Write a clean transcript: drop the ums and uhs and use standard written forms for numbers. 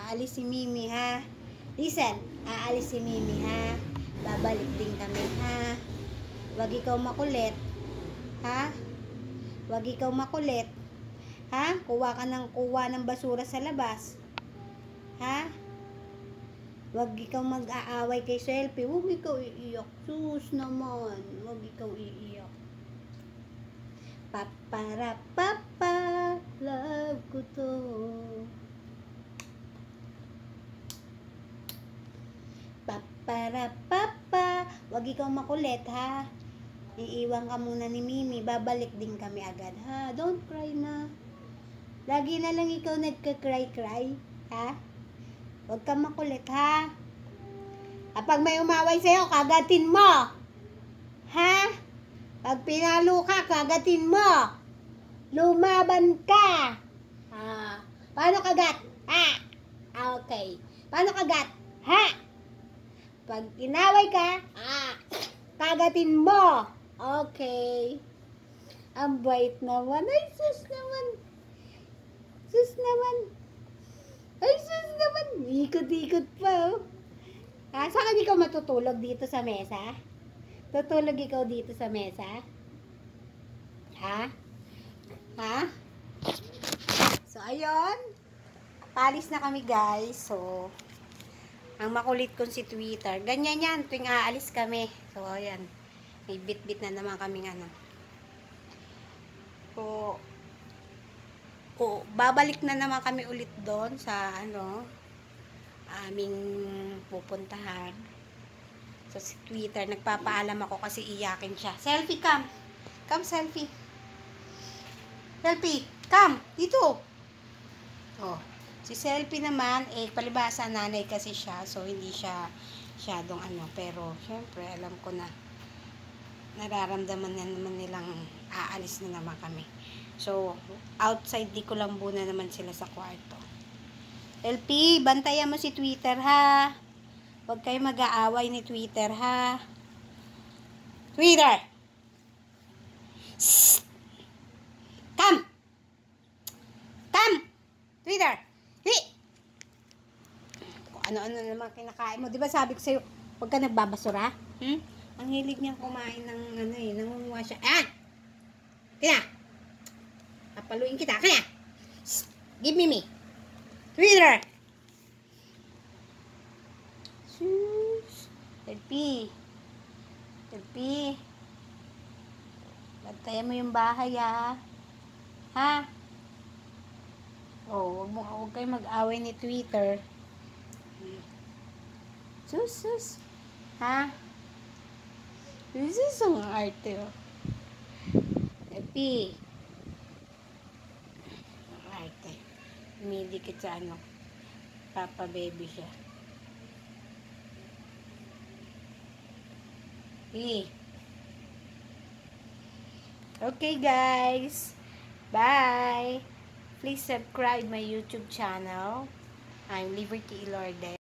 aalis si Mimi, ha? Listen, aalis si Mimi, ha? Babalik din kami, ha? Wag ikaw makulit, ha? Wag ikaw makulit, ha? Kuha ng basura sa labas, ha? Wag ikaw mag-aaway kay Selfie. Wag ikaw iiyak. Sus naman, wag ikaw iiyak. Papara papa, love ko to. Papara papa, wag ikaw makulit, ha? Iiwan ka muna ni Mimi, babalik din kami agad, ha? Don't cry na. Lagi na lang ikaw nagka-cry, ha? Wag ka makulit, ha? Kapag may umaway sa'yo, kagatin mo. Ha? Pag pinalo ka, kagatin mo. Lumaban ka. Paano kagat? Ha? Okay. Paano kagat? Ha? Pag inaway ka, kagatin mo. Okay. Ang bait naman. Ay, sus naman. Sus naman. Ay, sus naman. Ikot-ikot pa, oh. Saan ikaw matutulog dito sa mesa? Tutulog ikaw dito sa mesa? Ha? Ha? So, ayun. Palis na kami, guys. So, ang makulit kong si Twitter. Ganyan yan, tuwing aalis kami. So, ayan. May bit-bit na naman kaming ano. Babalik na naman kami ulit doon sa ano, aming pupuntahan. So, si Twitter, nagpapaalam ako kasi iyakin siya. Selfie, come. Come, selfie. Selfie, come. Dito. Oh. Si Selfie naman, palibasa nanay kasi siya. So, hindi siya masyadong ano. Pero, syempre, alam ko na nararamdaman na naman nilang aalis na naman kami. So, outside di Kulambo na naman sila sa kwarto. LP, bantayan mo si Twitter, ha? Huwag kayo mag-aaway ni Twitter, ha? Twitter! Shh! Come! Come! Twitter! Hey! Kung ano-ano naman kinakain mo. Diba sabi ko sa'yo, huwag ka nagbabasura? Ang hilig niyang kumain ng ano eh, nangunguha siya. Kaya! Papaluin kita. Kaya! Shh! Give me. Twitter! Sus! Selfie! Selfie! Bantayan mo yung bahay, ha? Ha? Oh, huwag kayo mag-away ni Twitter. Sus! Ha? Sus ang arte, oh. Selfie! Umidikit sa ano, Papa Baby siya. Okay, guys. Bye. Please subscribe my YouTube channel. I'm Liberty Ilorde.